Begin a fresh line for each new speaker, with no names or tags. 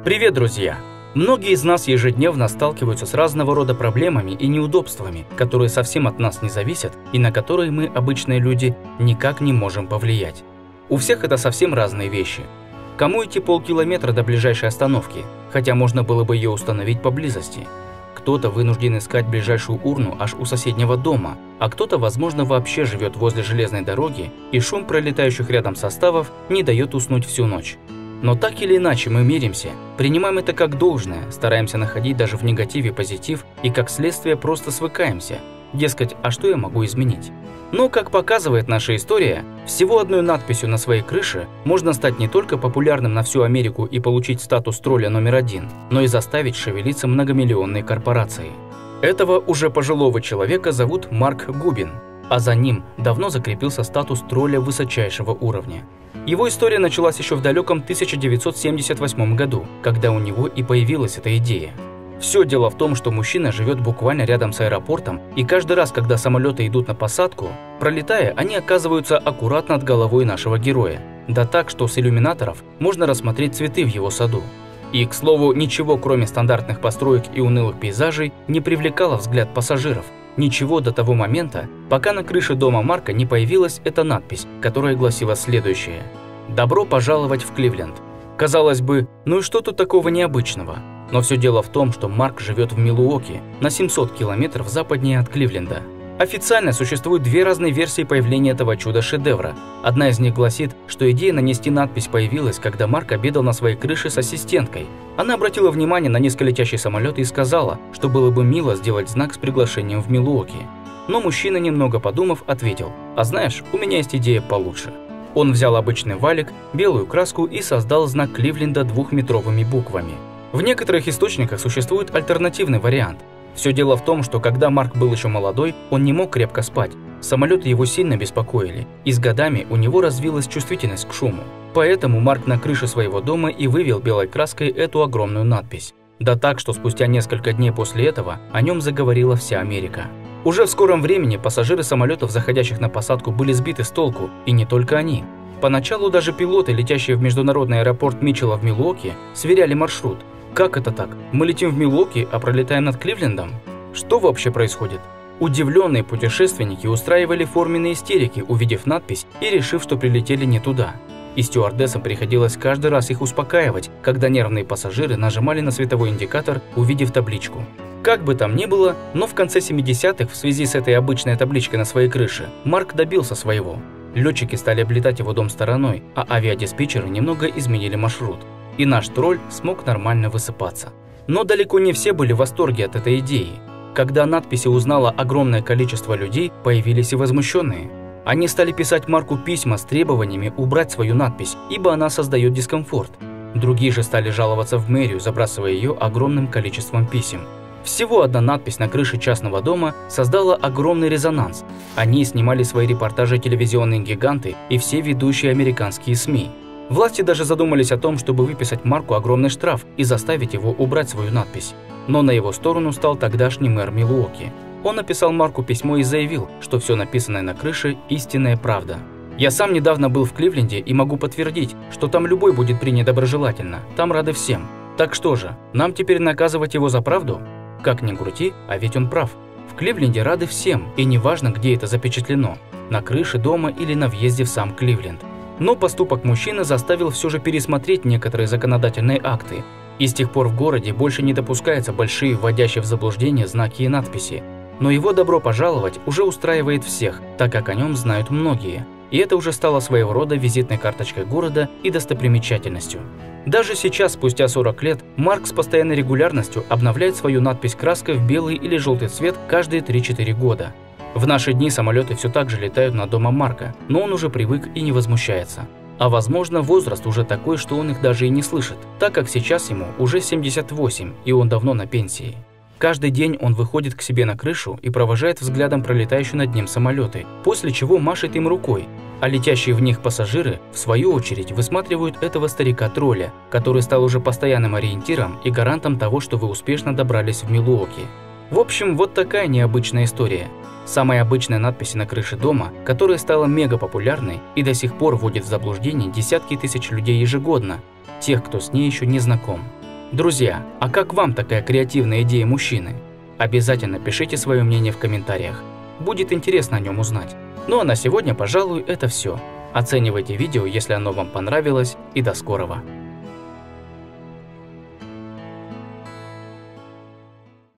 Привет, друзья! Многие из нас ежедневно сталкиваются с разного рода проблемами и неудобствами, которые совсем от нас не зависят и на которые мы, обычные люди, никак не можем повлиять. У всех это совсем разные вещи. Кому идти полкилометра до ближайшей остановки, хотя можно было бы ее установить поблизости? Кто-то вынужден искать ближайшую урну аж у соседнего дома, а кто-то, возможно, вообще живет возле железной дороги, и шум пролетающих рядом составов не дает уснуть всю ночь. Но так или иначе мы миримся, принимаем это как должное, стараемся находить даже в негативе позитив и как следствие просто свыкаемся. Дескать, а что я могу изменить? Но, как показывает наша история, всего одной надписью на своей крыше можно стать не только популярным на всю Америку и получить статус тролля номер 1, но и заставить шевелиться многомиллионные корпорации. Этого уже пожилого человека зовут Марк Губин, а за ним давно закрепился статус тролля высочайшего уровня. Его история началась еще в далеком 1978 году, когда у него и появилась эта идея. Все дело в том, что мужчина живет буквально рядом с аэропортом, и каждый раз, когда самолеты идут на посадку, пролетая, они оказываются аккуратно над головой нашего героя. Да так, что с иллюминаторов можно рассмотреть цветы в его саду. И, к слову, ничего кроме стандартных построек и унылых пейзажей не привлекало взгляд пассажиров. Ничего до того момента, пока на крыше дома Марка не появилась эта надпись, которая гласила следующее: «Добро пожаловать в Кливленд». Казалось бы, ну и что тут такого необычного? Но все дело в том, что Марк живет в Милуоки, на 700 километров западнее от Кливленда. Официально существуют две разные версии появления этого чуда-шедевра. Одна из них гласит, что идея нанести надпись появилась, когда Марк обедал на своей крыше с ассистенткой. Она обратила внимание на низколетящий самолет и сказала, что было бы мило сделать знак с приглашением в Милуоки. Но мужчина, немного подумав, ответил: «А знаешь, у меня есть идея получше». Он взял обычный валик, белую краску и создал знак Кливленда двухметровыми буквами. В некоторых источниках существует альтернативный вариант. Все дело в том, что когда Марк был еще молодой, он не мог крепко спать. Самолеты его сильно беспокоили, и с годами у него развилась чувствительность к шуму. Поэтому Марк на крыше своего дома и вывел белой краской эту огромную надпись. Да так, что спустя несколько дней после этого о нем заговорила вся Америка. Уже в скором времени пассажиры самолетов, заходящих на посадку, были сбиты с толку, и не только они. Поначалу даже пилоты, летящие в международный аэропорт Митчелла в Милуоки, сверяли маршрут. Как это так? Мы летим в Милуоки, а пролетаем над Кливлендом? Что вообще происходит? Удивленные путешественники устраивали форменные истерики, увидев надпись и решив, что прилетели не туда. И стюардессам приходилось каждый раз их успокаивать, когда нервные пассажиры нажимали на световой индикатор, увидев табличку. Как бы там ни было, но в конце 70-х в связи с этой обычной табличкой на своей крыше Марк добился своего. Летчики стали облетать его дом стороной, а авиадиспетчеры немного изменили маршрут. И наш тролль смог нормально высыпаться. Но далеко не все были в восторге от этой идеи. Когда о надписи узнало огромное количество людей, появились и возмущенные. Они стали писать Марку письма с требованиями убрать свою надпись, ибо она создает дискомфорт. Другие же стали жаловаться в мэрию, забрасывая ее огромным количеством писем. Всего одна надпись на крыше частного дома создала огромный резонанс. О ней снимали свои репортажи телевизионные гиганты и все ведущие американские СМИ. Власти даже задумались о том, чтобы выписать Марку огромный штраф и заставить его убрать свою надпись. Но на его сторону стал тогдашний мэр Милуоки. Он написал Марку письмо и заявил, что все написанное на крыше – истинная правда. «Я сам недавно был в Кливленде и могу подтвердить, что там любой будет принят доброжелательно, там рады всем. Так что же, нам теперь наказывать его за правду? Как ни крути, а ведь он прав. В Кливленде рады всем, и неважно, где это запечатлено – на крыше дома или на въезде в сам Кливленд». Но поступок мужчины заставил все же пересмотреть некоторые законодательные акты. И с тех пор в городе больше не допускаются большие, вводящие в заблуждение знаки и надписи. Но его «добро пожаловать» уже устраивает всех, так как о нем знают многие. И это уже стало своего рода визитной карточкой города и достопримечательностью. Даже сейчас, спустя 40 лет, Марк с постоянной регулярностью обновляет свою надпись краской в белый или желтый цвет каждые 3-4 года. В наши дни самолеты все так же летают над домом Марка, но он уже привык и не возмущается. А возможно, возраст уже такой, что он их даже и не слышит, так как сейчас ему уже 78, и он давно на пенсии. Каждый день он выходит к себе на крышу и провожает взглядом пролетающие над ним самолеты, после чего машет им рукой, а летящие в них пассажиры, в свою очередь, высматривают этого старика-тролля, который стал уже постоянным ориентиром и гарантом того, что вы успешно добрались в Милуоки. В общем, вот такая необычная история. Самая обычная надпись на крыше дома, которая стала мега популярной и до сих пор вводит в заблуждение десятки тысяч людей ежегодно, тех, кто с ней еще не знаком. Друзья, а как вам такая креативная идея мужчины? Обязательно пишите свое мнение в комментариях. Будет интересно о нем узнать. Ну а на сегодня, пожалуй, это все. Оценивайте видео, если оно вам понравилось, и до скорого.